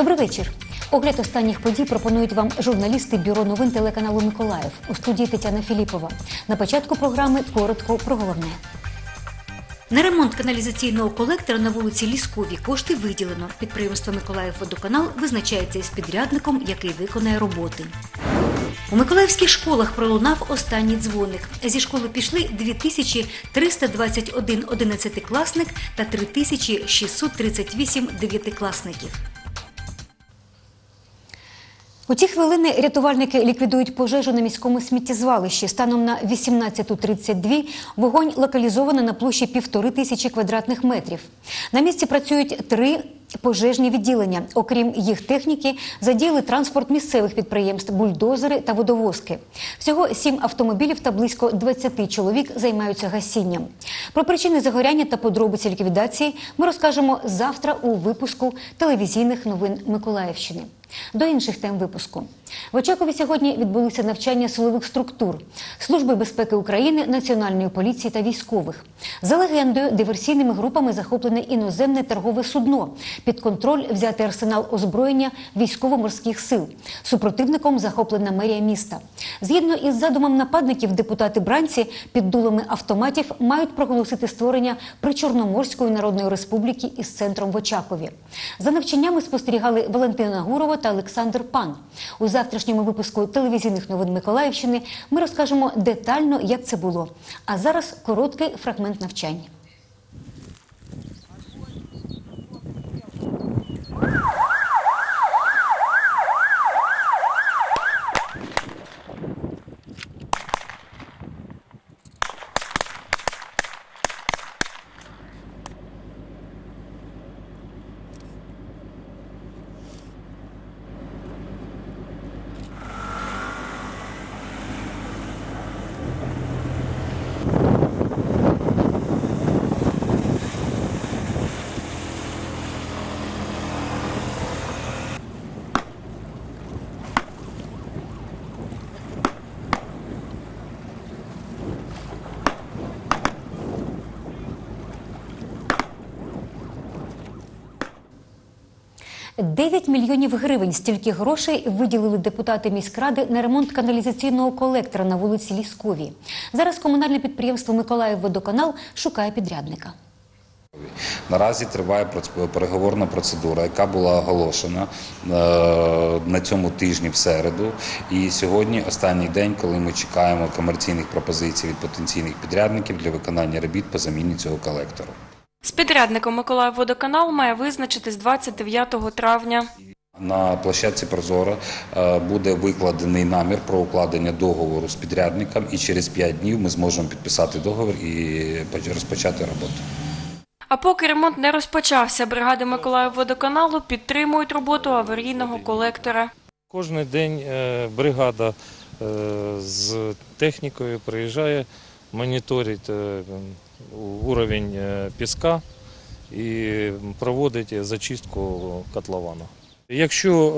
Добрий вечір. Огляд останніх подій пропонують вам журналісти Бюро новин телеканалу «Миколаїв». У студії Тетяна Філіпова. На початку програми коротко про головне. На ремонт каналізаційного колектора на вулиці Лісковій кошти виділено. Підприємство «Миколаївводоканал» визначається із підрядником, який виконає роботи. У миколаївських школах пролунав останній дзвоник. Зі школи пішли 2321 одинадцятикласник та 3638 дев'ятикласників. У ці хвилини рятувальники ліквідують пожежу на міському сміттєзвалищі. Станом на 18:32 вогонь локалізовано на площі 1500 квадратних метрів. На місці працюють 3 пожежні відділення. Окрім їх техніки, задіяли транспорт місцевих підприємств, бульдозери та водовозки. Всього 7 автомобілів та близько 20 чоловік займаються гасінням. Про причини загоряння та подробиці ліквідації ми розкажемо завтра у випуску телевізійних новин Миколаївщини. До інших тем випуску. В Очакові сьогодні відбулися навчання силових структур Служби безпеки України, Національної поліції та військових. За легендою, диверсійними групами захоплене іноземне торгове судно. Під контроль взятий арсенал озброєння військово-морських сил. Супротивником захоплена мерія міста. Згідно із задумом нападників, депутати-бранці під дулами автоматів мають проголосити створення Причорноморської Народної Республіки із центром в Очакові. За навчаннями спостерігали Валентина Гурова та Олександр Пан. У завтрашньому випуску телевізійних новин Миколаївщини ми розкажемо детально, як це було. А зараз короткий фрагмент навчань. $9 мільйонів гривень – стільки грошей виділили депутати міськради на ремонт каналізаційного колектора на вулиці Лісковій. Зараз комунальне підприємство «Миколаївводоканал» шукає підрядника. Наразі триває переговорна процедура, яка була оголошена на цьому тижні в середу. І сьогодні останній день, коли ми чекаємо комерційних пропозицій від потенційних підрядників для виконання робіт по заміні цього колектору. З підрядником «Миколаївводоканал» має визначитись 29 травня. На площадці «Прозоро» буде викладений намір про укладення договору з підрядником, і через 5 днів ми зможемо підписати договір і розпочати роботу. А поки ремонт не розпочався, бригади «Миколаївводоканалу» підтримують роботу аварійного колектора. Кожен день бригада з технікою приїжджає, моніторить уровень піска і проводить зачистку котловану. Якщо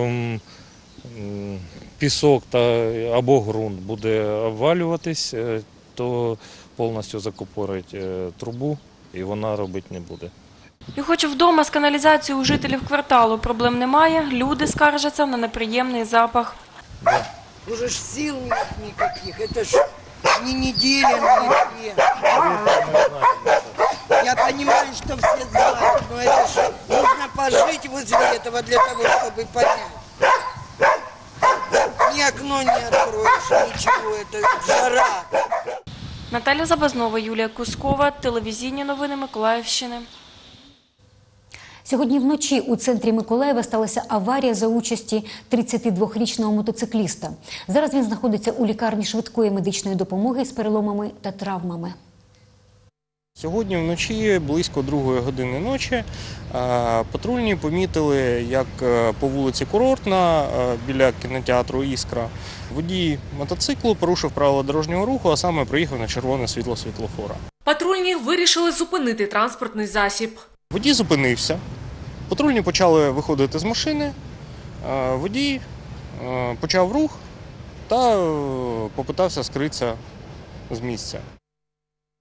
пісок або ґрунт буде обвалюватись, то повністю закупорить трубу і вона робити не буде. І хоч вдома з каналізацією у жителів кварталу проблем немає, люди скаржаться на неприємний запах. Уже ж сил нет никаких, это ж не неделя, не 2. Я понимаю, что все знают, но это ж нужно пожить возле этого для того, чтобы понять. Ни окно не откроешь, ничего, это жара. Наталя Забазнова, Юлія Кускова, телевізійні новини Миколаївщини. Сьогодні вночі у центрі Миколаєва сталася аварія за участі 32-річного мотоцикліста. Зараз він знаходиться у лікарні швидкої медичної допомоги з переломами та травмами. Сьогодні вночі, близько 2 години ночі, патрульні помітили, як по вулиці Курортна, біля кінотеатру «Іскра», водій мотоциклу порушив правила дорожнього руху, а саме проїхав на червоне світло світлофора. Патрульні вирішили зупинити транспортний засіб. Водій зупинився, патрульні почали виходити з машини, водій почав рух та попитався скритися з місця.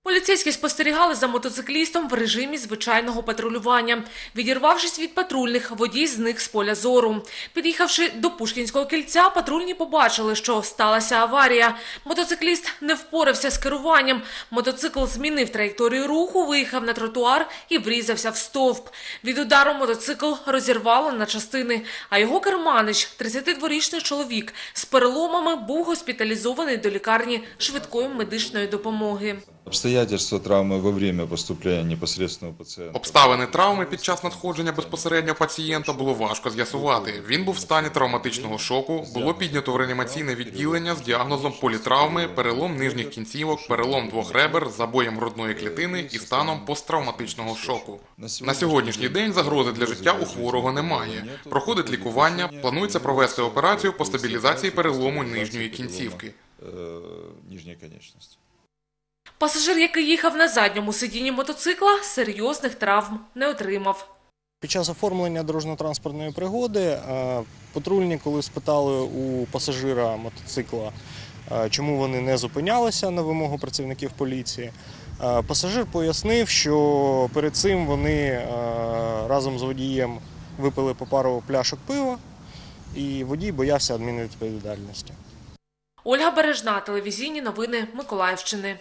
Поліцейські спостерігали за мотоциклістом в режимі звичайного патрулювання. Відірвавшись від патрульних, водій зник з поля зору. Під'їхавши до Пушкінського кільця, патрульні побачили, що сталася аварія. Мотоцикліст не впорався з керуванням. Мотоцикл змінив траєкторію руху, виїхав на тротуар і врізався в стовп. Від удару мотоцикл розірвало на частини, а його керманич, 32-річний чоловік, з переломами був госпіталізований до лікарні швидкої медичної допомоги. Обстоятельства травмы во время поступления непосредственно у пациента. Обставини травми під час надходження безпосередньо пацієнта було важко з'ясувати. Він був в стані травматичного шоку, було піднято в реанімаційне відділення з діагнозом політравми, перелом нижніх кінцівок, перелом двох ребер, забоєм грудної клітини і станом посттравматичного шоку. На сьогоднішній день загрози для життя у хворого немає. Проходить лікування, планується провести операцію по стабілізації перелому нижньої кінцівки. Нижней конечности. Пасажир, який їхав на задньому сидінні мотоцикла, серйозних травм не отримав. Під час оформлення дорожньо-транспортної пригоди патрульні, коли спитали у пасажира мотоцикла, чому вони не зупинялися на вимогу працівників поліції, пасажир пояснив, що перед цим вони разом з водієм випили по пару пляшок пива, і водій боявся адмінвідповідальності. Ольга Бережна, телевізійні новини Миколаївщини.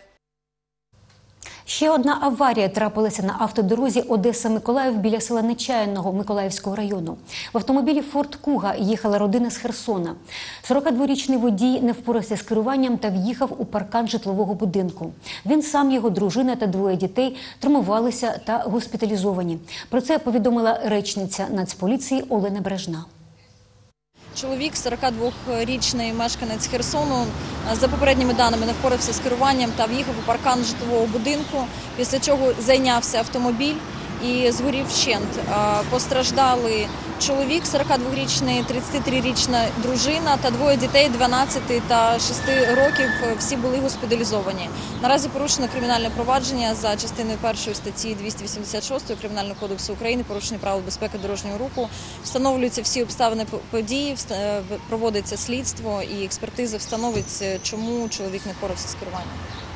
Ще одна аварія трапилася на автодорозі Одеса-Миколаїв біля села Нечаяного Миколаївського району. В автомобілі «Форд Куга» їхала родина з Херсона. 42-річний водій не впорався з керуванням та в'їхав у паркан житлового будинку. Він сам, його дружина та двоє дітей травмувалися та госпіталізовані. Про це повідомила речниця Нацполіції Олена Бережна. Чоловік, 42-річний мешканець Херсону, за попередніми даними не впорався з керуванням та в'їхав у паркан житлового будинку, після чого зайнявся автомобіль і згорів вщент. Постраждали чоловік, 42-річний, 33-річна дружина та двоє дітей 12 та 6 років, всі були госпіталізовані. Наразі порушено кримінальне провадження за частиною 1 статті 286 Кримінального кодексу України, порушення правил безпеки дорожнього руху. Встановлюються всі обставини події, проводиться слідство і експертиза встановить, чому чоловік не впорався з керуванням.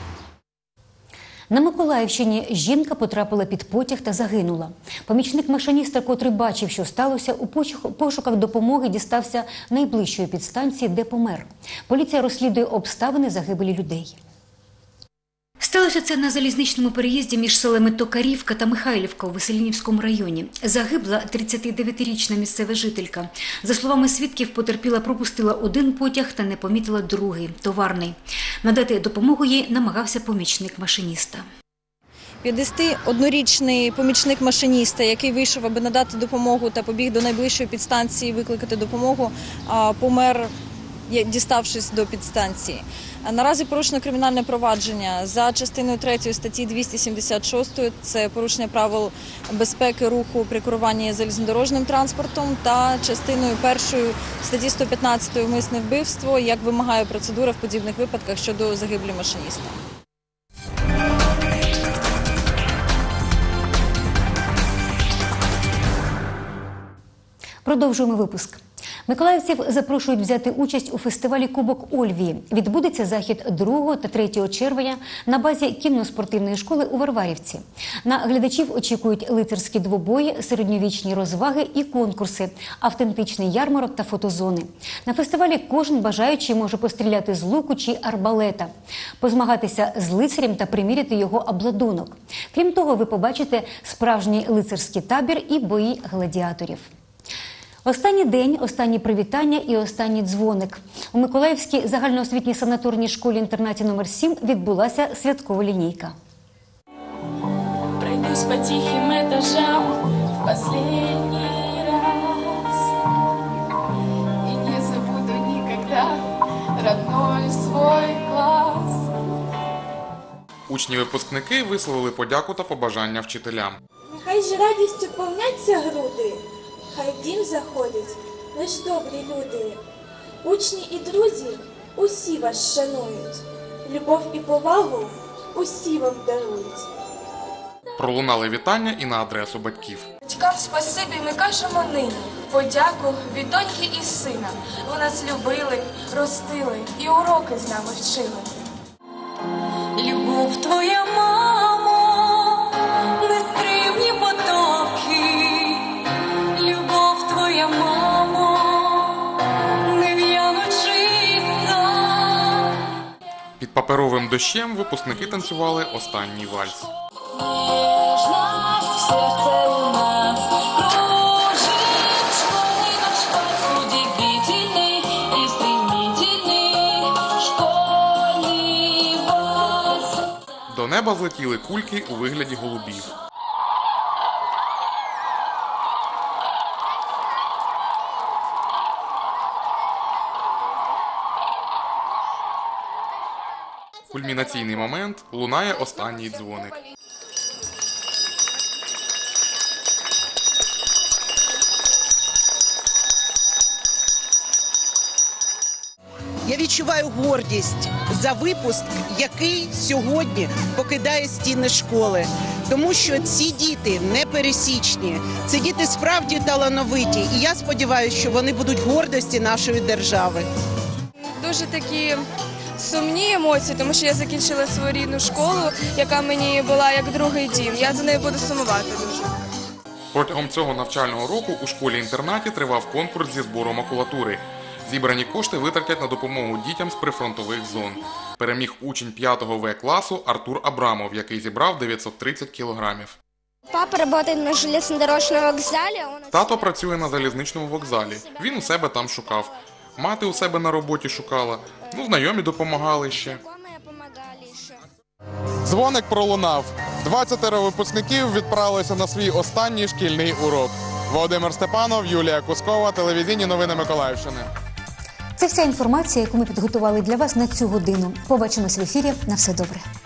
На Миколаївщині жінка потрапила під потяг та загинула. Помічник машиніста, котрий бачив, що сталося, у пошуках допомоги дістався найближчої підстанції, де помер. Поліція розслідує обставини загибелі людей. Сталося це на залізничному переїзді між селами Токарівка та Михайлівка у Веселинівському районі. Загибла 39-річна місцева жителька. За словами свідків, потерпіла пропустила один потяг та не помітила другий, товарний. Надати допомогу їй намагався помічник машиніста. 51-річний помічник машиніста, який вийшов, аби надати допомогу та побіг до найближчої підстанції викликати допомогу, помер, діставшись до підстанції. Наразі порушено кримінальне провадження за частиною 3 статті 276, це порушення правил безпеки руху при керуванні залізнодорожним транспортом, та частиною 1 статті 115 умисне вбивство, як вимагає процедура в подібних випадках щодо загибелі машиніста. Продовжуємо випуск. Миколаївців запрошують взяти участь у фестивалі «Кубок Ольвії». Відбудеться захід 2 та 3 червня на базі кінно-спортивної школи у Варварівці. На глядачів очікують лицарські двобої, середньовічні розваги і конкурси, автентичний ярмарок та фотозони. На фестивалі кожен бажаючий може постріляти з луку чи арбалета, позмагатися з лицарем та приміряти його обладунок. Крім того, ви побачите справжній лицарський табір і бої гладіаторів. Останній день, останні привітання і останній дзвоник. У Миколаївській загальноосвітній санаторній школі-інтернаті номер 7 відбулася святкова лінійка. Пройдусь по тихим этажам в последний раз и не забуду никогда родной свой класс. Учні-випускники висловили подяку та побажання вчителям. Нехай же радістю повняться груди, хай в дім заходять лиш добрі люди. Учні і друзі усі вас шанують, любов і повагу усі вам дарують. Пролунали вітання і на адресу батьків. Батькам спасибі ми кажемо нині, подяку від доньки і сина. Ви нас любили, ростили і уроки з нами вчили. Любов твоя мама. Під паперовим дощем випускники танцювали останній вальс. До неба злетіли кульки у вигляді голубів. Кульмінаційний момент – лунає останній дзвоник. Я відчуваю гордість за випуск, який сьогодні покидає стіни школи. Тому що ці діти непересічні, це діти справді талановиті. І я сподіваюся, що вони будуть гордості нашої держави. Дуже такі сумні емоції, тому що я закінчила свою рідну школу, яка мені була як другий дім. Я за нею буду сумувати дуже. Протягом цього навчального року у школі-інтернаті тривав конкурс зі збору макулатури. Зібрані кошти витратять на допомогу дітям з прифронтових зон. Переміг учень 5-го В-класу Артур Абрамов, який зібрав 930 кілограмів. Папа працює на железнодорожному вокзалі. Тато працює на залізничному вокзалі. Він у себе там шукав. Мати у себе на роботі шукала. Знайомі допомагали ще. Дзвоник пролунав. 20 випускників відправилися на свій останній шкільний урок. Володимир Степанов, Юлія Кускова, телевізійні новини Миколаївщини. Це вся інформація, яку ми підготували для вас на цю годину. Побачимось в ефірі. На все добре.